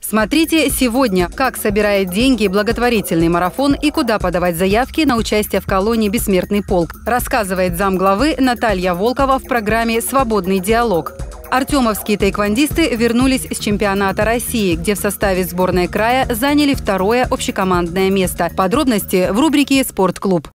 Смотрите сегодня, как собирает деньги благотворительный марафон и куда подавать заявки на участие в колонии «Бессмертный полк», рассказывает замглавы Наталья Волкова в программе «Свободный диалог». Артемовские таэквондисты вернулись с чемпионата России, где в составе сборной края заняли второе общекомандное место. Подробности в рубрике «Спортклуб».